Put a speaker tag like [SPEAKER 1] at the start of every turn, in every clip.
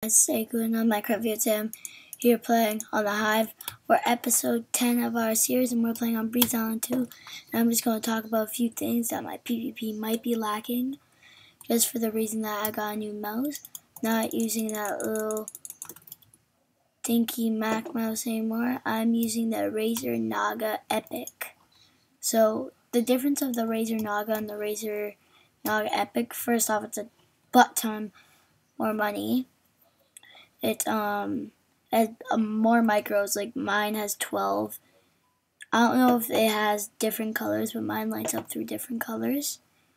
[SPEAKER 1] Say good on Minecraft video. Today I'm here playing on the Hive. We're episode 10 of our series and we're playing on Breeze Island 2. And I'm just going to talk about a few things that my PvP might be lacking. Just for the reason that I got a new mouse. Not using that little dinky Mac mouse anymore. I'm using the Razer Naga Epic. So the difference of the Razer Naga and the Razer Naga Epic. First off, it's a butt ton more money. It has more micros, like mine has 12. I don't know if it has different colors, but mine lights up through different colors.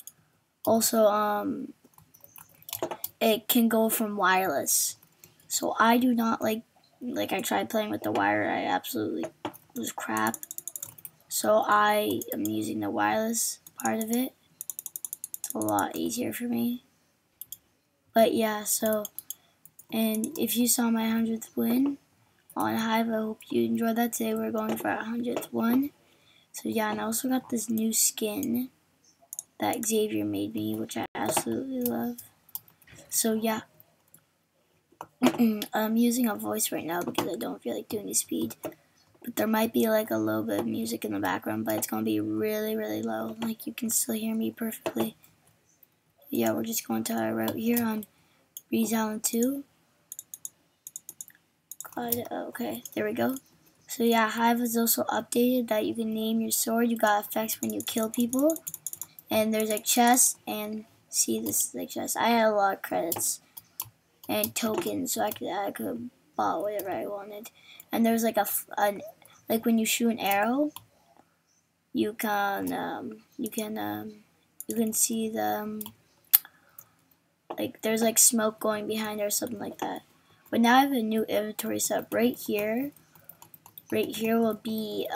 [SPEAKER 1] Also, it can go from wireless. So I do not like I tried playing with the wire, I absolutely was crap. So I am using the wireless part of it. It's a lot easier for me. But yeah, so, and if you saw my 100th win on Hive, I hope you enjoyed that. Today we're going for our 100th one. So yeah, and I also got this new skin that Xavier made me, which I absolutely love. So yeah, I'm using a voice right now because I don't feel like doing the speed. But there might be like a little bit of music in the background, but it's going to be really, really low. Like you can still hear me perfectly. Yeah, we're just going to our route here on Breeze Island 2. Okay, there we go. So yeah, Hive is also updated that you can name your sword. You got effects when you kill people. And there's a chest, and see, this is the chest. I had a lot of credits and tokens, so I could buy whatever I wanted. And there's like like when you shoot an arrow, you can see the like there's like smoke going behind it or something like that. But now I have a new inventory setup right here. Right here will be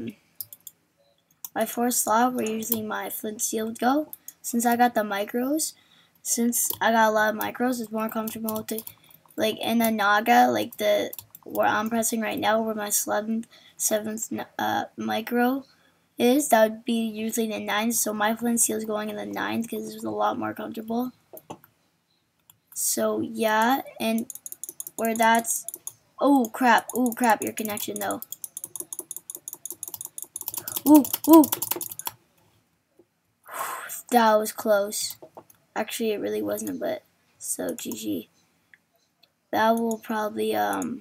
[SPEAKER 1] my fourth slot where usually my flint steel would go. Since I got the micros, since I got a lot of micros, it's more comfortable to, like in the Naga, like the where I'm pressing right now, where my seventh micro is, that would be usually the 9th. So my flint steel is going in the 9th because it's a lot more comfortable. So yeah, and where that's, oh crap, your connection though. Ooh. That was close. Actually, it really wasn't, but so GG. That will probably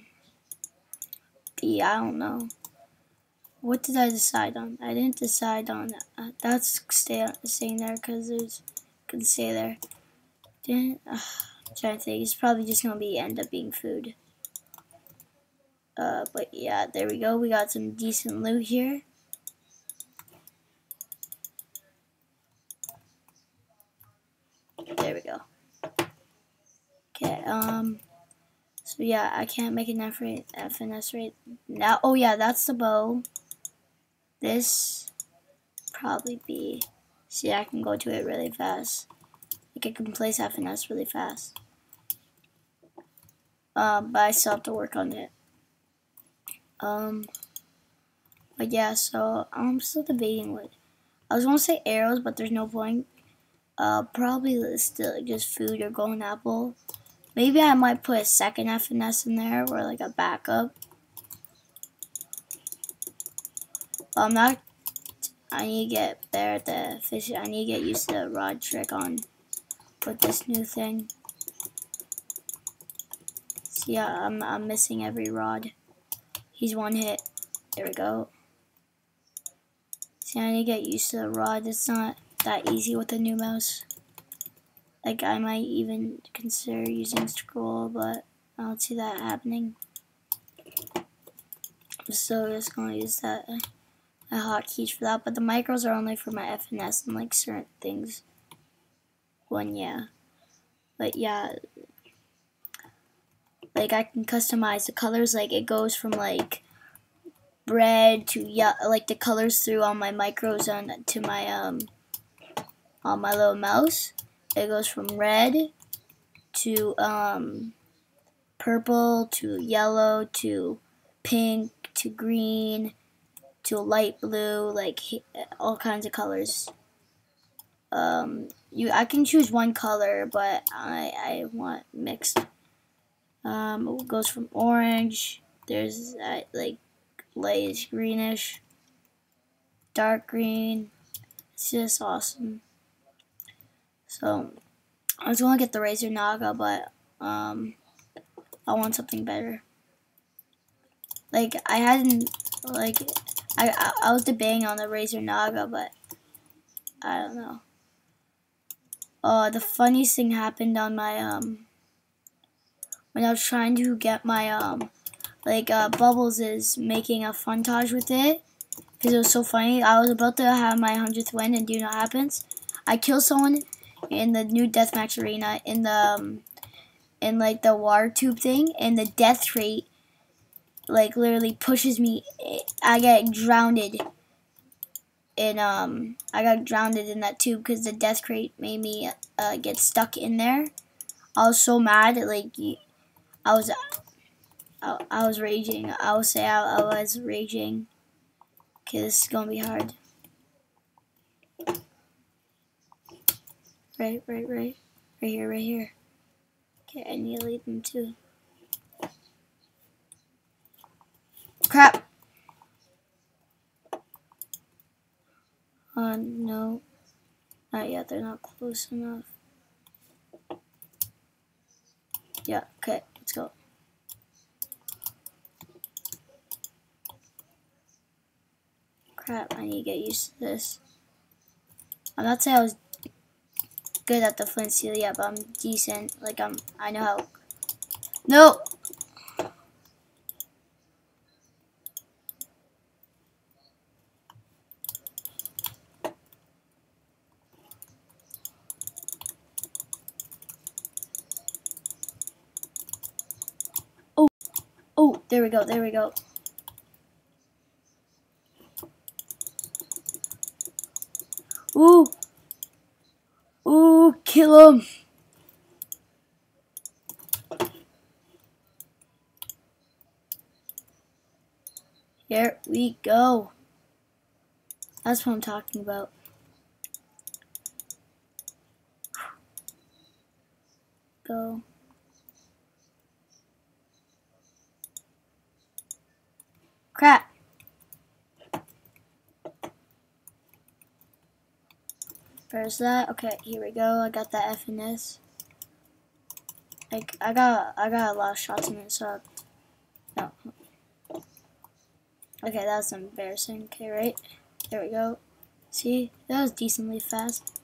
[SPEAKER 1] be, I don't know. What did I decide on? I didn't decide on that's staying there because there's can stay there. I'm trying to think. It's probably just gonna end up being food. But yeah, there we go. We got some decent loot here. There we go. Okay, so yeah, I can't make an FNS rate now. Oh yeah, that's the bow. This probably be, see, I can go to it really fast. Like I can place FNS really fast. But I still have to work on it. But yeah, so I'm still debating what, I was gonna say arrows, but there's no point. Probably still just food or golden apple. Maybe I might put a second FNS in there or like a backup. But I'm not, I need to get better at the fishing. I need to get used to the rod trick on with this new thing. See, yeah, I'm missing every rod. He's one hit. There we go. See, I need to get used to the rod. It's not that easy with the new mouse. Like, I might even consider using scroll, but I don't see that happening. I'm still just going to use that hotkeys for that, but the micros are only for my FNS and like certain things. Yeah. But yeah, like I can customize the colors. Like it goes from like red to like the colors through on my micros on to my on my little mouse. It goes from red to purple to yellow to pink to green to light blue, like all kinds of colors. I can choose one color, but I want mixed. It goes from orange. There's like light greenish, dark green. It's just awesome. So I was gonna get the Razor Naga, but I want something better. Like I hadn't like I was debating on the Razor Naga, but I don't know. The funniest thing happened on my when I was trying to get my Bubbles is making a funtage with it because it was so funny. I was about to have my 100th win, and do you know what happens? I kill someone in the new deathmatch arena in the like the water tube thing, and the death rate like literally pushes me. I get drowned in I got drowned in that tube because the death crate made me get stuck in there. I was so mad, like I was raging. I will say I was raging. Okay, this is gonna be hard. Right here. Okay, I need to lead them too. Crap. No. Not yet, they're not close enough. Yeah, okay, let's go. Crap, I need to get used to this. I'm not saying I was good at the flint steel yet, but I'm decent. Like, I know how. No! Oh, there we go. Ooh, kill him. Here we go. That's what I'm talking about. Go. Crap. Where's that? Okay, here we go. I got that F in this. Like I got a lot of shots in it, so no. Okay, that was embarrassing. Okay, right? There we go. See? That was decently fast.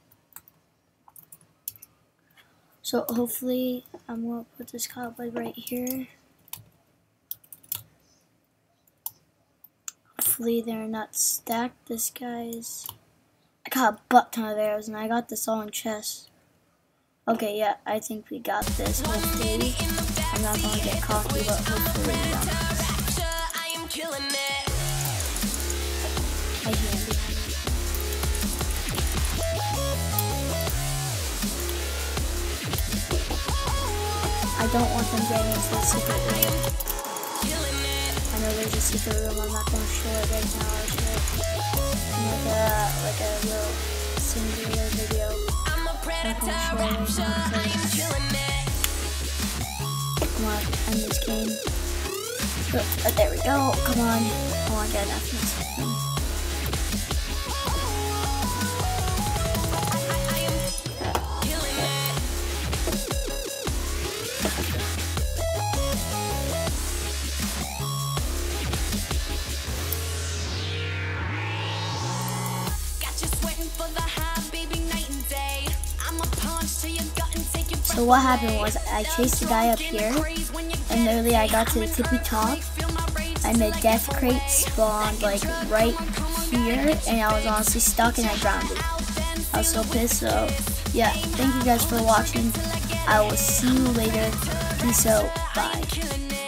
[SPEAKER 1] So hopefully I'm gonna put this cobweb right here. Hopefully they're not stacked. This guy's I got a butt ton of arrows, and I got this all in chests. Okay, yeah, I think we got this. Hopefully, I'm not gonna get cocky, but hopefully we got this. I hear him. I don't want them getting into the secret room. I know there's a secret room. I'm not gonna show it right now. I'll show it like a little singular video. I'm not gonna show it right now. Come on, end this game. Oh, there we go. Come on. I want to get enough of this thing. So what happened was I chased the guy up here, and literally I got to the tippy top, and the death crate spawned like right here, and I was honestly stuck and I drowned. I was so pissed. So yeah, thank you guys for watching. I will see you later. Peace out. Bye.